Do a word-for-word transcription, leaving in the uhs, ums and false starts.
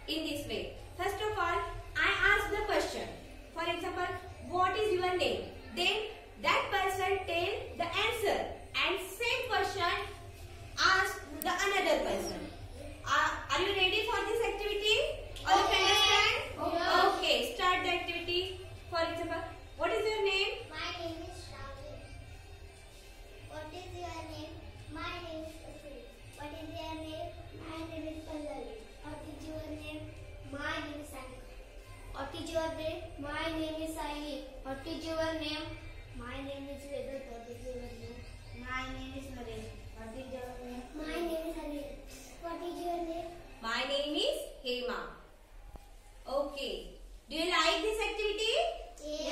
in this way. First of all, I ask the question. For example, what is your name? Then that person tell the answer and same question ask the another person. Uh, are you ready for this activity? All of you understand? Yes. Okay, start the activity. For example, what is your name? My name is Shravya. What is your name? My name is Ashwini. What is your name? My name is Pallavi. What is your name? My name is Sanika. What is your name? My name is Saili. What is your name? My name is Vedant. What is your name? My name is Naresh. What is your name? My name is Hari. What is your name? My name is Hema. Okay. Do you like this activity? Yes.